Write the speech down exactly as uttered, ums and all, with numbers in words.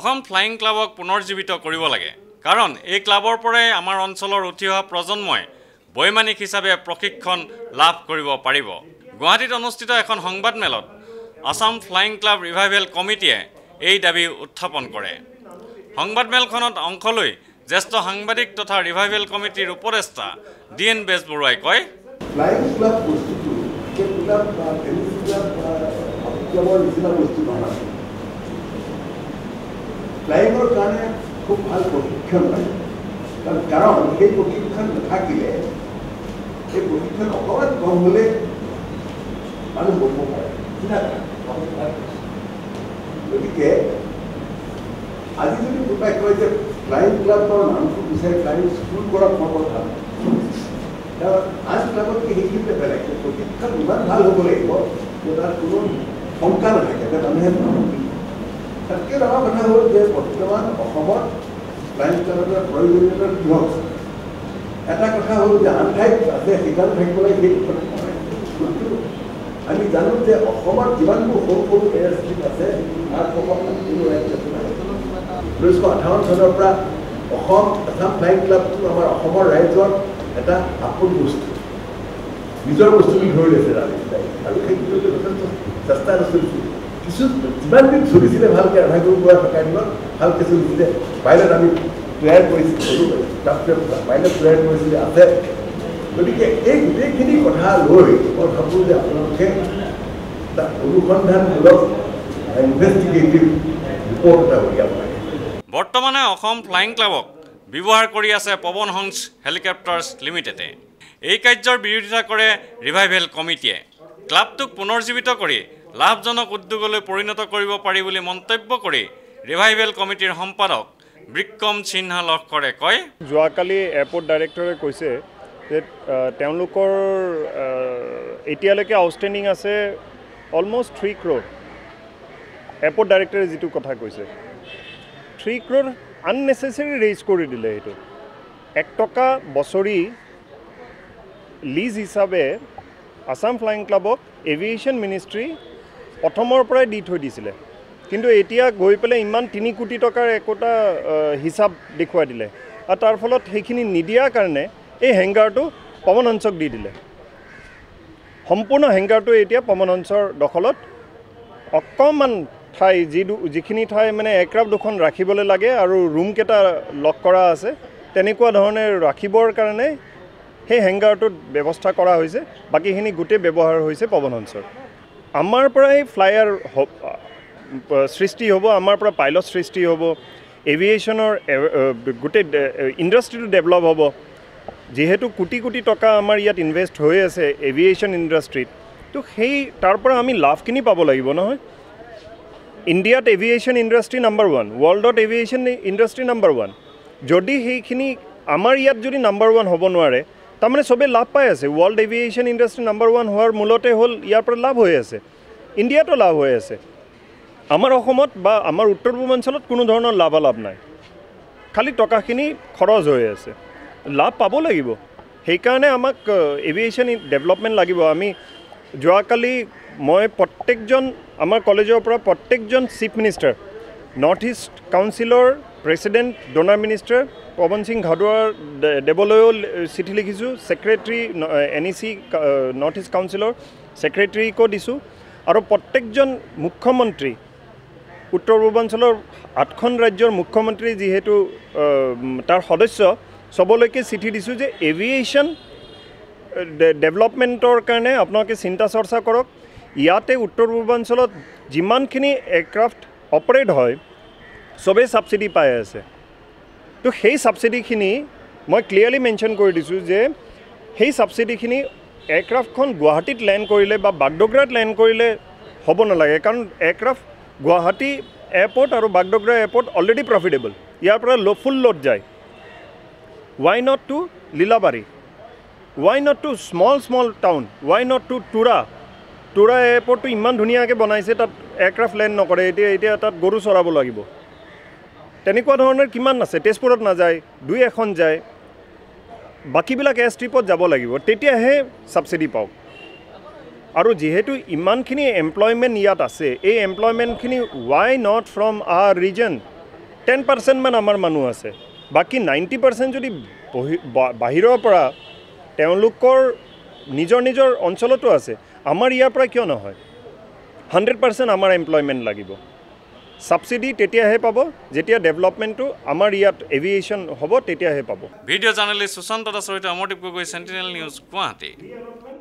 Assam flying ক্লাবক পুনৰ্জীৱিত কৰিব লাগে কাৰণ এই ক্লাবৰ পৰাই আমাৰ অঞ্চলৰ উঠি অহা প্ৰজন্মই বৈমানিক হিচাপে প্ৰশিক্ষণ লাভ কৰিব পাৰিব। গুৱাহাটীত অনুষ্ঠিত এখন সংবাদমেলত আসাম ফ্লাইং ক্লাব ৰিভাইভেল কমিটিয়ে এই দাবী উত্থাপন কৰে। সংবাদমেলখনত অংশ লৈ জ্যেষ্ঠ সাংবাদিক তথা ৰিভাইভেল কমিটিৰ উপদেষ্টা ডি এন বেজবৰুৱাই কয়, ফ্লাইং ক্লাব বস্তুটো ক্লাব বা টেনিছ ক্লাব বা ক্লাবৰ নিচিনা বস্তু নহয়। ফ্লাইঙৰ কাৰণে খুব ভাল প্ৰশিক্ষণ লাগে কাৰণ সেই প্ৰশিক্ষণ নাথাকিলে এই প্ৰশিক্ষণ অকণমান কম হ'লে মানুহ হ'ব পাৰে। গতিকে আজি যদি কোনোবাই কয় যে ফ্লাইং ক্লাবৰ নামটো বিচাৰি ফ্লাইং স্কুল কৰা মই কথা আন ক্লাবতকৈ সেইখিনিতে বেলেগ প্ৰশিক্ষণ ইমান ভাল হ'ব লাগিব যে তাত কোনো শংকা নাথাকে যে মানুহে তাতকৈ ডাঙৰ কথা হ'ল যে বৰ্তমান অসমত ফ্লাইং ক্লাবৰ প্ৰয়োজনীয়তা কিহক এটা কথা হ'ল যে আন ঠাইত আছে সেইকাৰণে থাকিব লাগে সেই কথা নহয়। আমি জানো যে অসমত যিমানবোৰ সৰু সৰু এয়াৰ ষ্ট্ৰীট আছে তাৰ অসমত কোনো ৰাজ্য নাই। ঊনৈছশ আঠাৱন্ন চনৰ পৰা অসম আসাম ফ্লাইং ক্লাবটো আমাৰ অসমৰ ৰাইজৰ এটা আপোন বস্তু নিজৰ বস্তু বুলি ধৰি লৈছে আৰু সেই ভিতৰতে যথেষ্ট চেষ্টা চলিছিল। কিছু যিমান দিন চলিছিলে ভালকৈ আধা কৰি পৰা থকা দিনত ভালকৈ চলিছিলে। পাইলট আমি তৈয়াৰ কৰিছিলোঁ পাইলট তৈয়াৰ কৰিছিলে আছে। গতিকে এই গোটেইখিনি কথা লৈ মই ভাবোঁ যে আপোনালোকে এটা অনুসন্ধানমূলক ইনভেষ্টিগেটিভ ৰিপৰ্ট এটা উলিয়াব লাগে। বৰ্তমানে অসম ফ্লাইং ক্লাবক ব্যৱহাৰ কৰি আছে পৱন হংস হেলিকপ্টাৰ্ছ লিমিটেডে। এই কাৰ্যৰ বিৰোধিতা কৰে ৰিভাইভেল কমিটিয়ে। ক্লাবটোক পুনৰ্জীৱিত কৰি লাভজনক উদ্যোগলৈ পৰিণত কৰিব পাৰি বুলি মন্তব্য কৰি ৰিভাইভেল কমিটিৰ সম্পাদক বিক্ৰম সিনহা লস্কৰে কয়, যোৱাকালি এয়াৰপৰ্ট ডাইৰেক্টৰে কৈছে যে তেওঁলোকৰ এতিয়ালৈকে আউটষ্টেণ্ডিং আছে অলমষ্ট থ্ৰী ক্ৰ'ৰ। এয়াৰপৰ্ট ডাইৰেক্টৰে যিটো কথা কৈছে থ্ৰী ক্ৰ'ৰ আননেচেচাৰী ৰেইজ কৰি দিলে। সেইটো এক টকা বছৰি লিজ হিচাপে আসাম ফ্লাইং ক্লাবক এভিয়েশ্যন মিনিষ্ট্ৰী প্ৰথমৰ পৰাই দি থৈ দিছিলে, কিন্তু এতিয়া গৈ পেলাই ইমান তিনি কোটি টকাৰ একোটা হিচাপ দেখুৱাই দিলে আৰু তাৰ ফলত সেইখিনি নিদিয়াৰ কাৰণে এই হেংগাৰটো পৱন হংসক দি দিলে। সম্পূৰ্ণ হেংগাৰটো এতিয়া পৱন হংসৰ দখলত। অকণমান ঠাই যি যিখিনি ঠাই মানে এয়াৰক্ৰাফ্ট দুখন ৰাখিবলৈ লাগে আৰু ৰুমকেইটা লক কৰা আছে তেনেকুৱা ধৰণে ৰাখিবৰ কাৰণে সেই হেংগাৰটোত ব্যৱস্থা কৰা হৈছে। বাকীখিনি গোটেই ব্যৱহাৰ হৈছে পৱন হংসৰ। আমাৰ পৰাই ফ্লায়াৰ সৃষ্টি হ'ব, আমাৰ পৰা পাইলট সৃষ্টি হ'ব, এভিয়েশ্যনৰ গোটেই ইণ্ডাষ্ট্ৰিটো ডেভেলপ হ'ব। যিহেতু কোটি কোটি টকা আমাৰ ইয়াত ইনভেষ্ট হৈ আছে এভিয়েশ্যন ইণ্ডাষ্ট্ৰিত, তো সেই তাৰ পৰা আমি লাভখিনি পাব লাগিব নহয়। ইণ্ডিয়াত এভিয়েশ্যন ইণ্ডাষ্ট্ৰি নাম্বাৰ ওৱান, ৱৰ্ল্ডত এভিয়েশ্যন ইণ্ডাষ্ট্ৰি নাম্বাৰ ওৱান। যদি সেইখিনি আমাৰ ইয়াত যদি নাম্বাৰ ওৱান হ'ব নোৱাৰে তাৰমানে চবেই লাভ পাই আছে। World aviation industry number one হোৱাৰ মূলতে হ'ল ইয়াৰ পৰা লাভ হৈ আছে, ইণ্ডিয়াতো লাভ হৈ আছে। আমাৰ অসমত বা আমাৰ উত্তৰ পূৰ্বাঞ্চলত কোনো ধৰণৰ লাভালাভ নাই, খালি টকাখিনি খৰচ হৈ আছে। লাভ পাব লাগিব, সেইকাৰণে আমাক এভিয়েশ্যন ডেভেলপমেণ্ট লাগিব। আমি যোৱাকালি মই প্ৰত্যেকজন আমাৰ কলেজৰ পৰা প্ৰত্যেকজন চিফ মিনিষ্টাৰ, নৰ্থ ইষ্ট কাউন্সিলৰ president DoNER minister Pawan Singh Ghatowar দেৱলৈও চিঠি লিখিছোঁ, secretary N E C north east কাউন্সিলৰ ছেক্ৰেটাৰীকো দিছোঁ আৰু প্ৰত্যেকজন মুখ্যমন্ত্ৰী, উত্তৰ পূৰ্বাঞ্চলৰ আঠখন ৰাজ্যৰ মুখ্যমন্ত্ৰী যিহেতু তাৰ সদস্য, চবলৈকে চিঠি দিছোঁ যে এভিয়েশ্যন ডেভেলপমেণ্টৰ কাৰণে আপোনালোকে চিন্তা চৰ্চা কৰক। ইয়াতে উত্তৰ পূৰ্বাঞ্চলত যিমানখিনি এয়াৰক্ৰাফ্ট অপাৰেট হয় চবেই ছাবচিডি পাই আছে। তো সেই ছাবচিডিখিনি মই ক্লিয়াৰলি মেনশ্যন কৰি দিছোঁ যে সেই ছাবচিডিখিনি এয়াৰক্ৰাফ্টখন গুৱাহাটীত লেণ্ড কৰিলে বা বাগডোগৰাত লেণ্ড কৰিলে হ'ব নালাগে, কাৰণ এয়াৰক্ৰাফ্ট গুৱাহাটী এয়াৰপৰ্ট আৰু বাগডোগৰা এয়াৰপৰ্ট অলৰেডি প্ৰফিটেবল, ইয়াৰ পৰা ল' ফুল লোড যায়। Why not to Lilabari, why not to small small town, why not to Tura. Tura এয়াৰপৰ্টটো ইমান ধুনীয়াকৈ বনাইছে, তাত এয়াৰক্ৰাফ্ট লেণ্ড নকৰে, এতিয়া এতিয়া তাত গৰু চৰাব লাগিব। তেনেকুৱা ধৰণৰ কিমান আছে, তেজপুৰত নাযায়, দুই এখন যায়, বাকীবিলাক এয়াৰ ষ্ট্ৰিপত যাব লাগিব, তেতিয়াহে ছাবচিডি পাওক। আৰু যেহেতু ইমানখিনি এমপ্লয়মেণ্ট ইয়াত আছে, এই এমপ্লয়মেণ্টখিনি why not from our region, ten পাৰ্চেণ্টমান আমাৰ মানুহ আছে বাকী নাইণ্টি পাৰ্চেণ্ট যদি বাহিৰৰ পৰা তেওঁলোকৰ নিজৰ নিজৰ অঞ্চলতো আছে আমাৰ ইয়াৰ পৰা কিয় নহয় হাণ্ড্ৰেড পাৰ্চেণ্ট আমাৰ এমপ্লয়মেণ্ট লাগিব সাবসিডি তেতিয়াহে পাব যেতিয়া ডেভেলপমেণ্টটো আমাৰ ইয়াত এভিয়েশ্যন হ'ব তেতিয়াহে পাব ভিডিঅ' জাৰ্নেলিষ্ট সুশান্ত দাসৰ সৈতে অমৰদীপ গগৈ, চেণ্টিনেল নিউজ, গুৱাহাটী।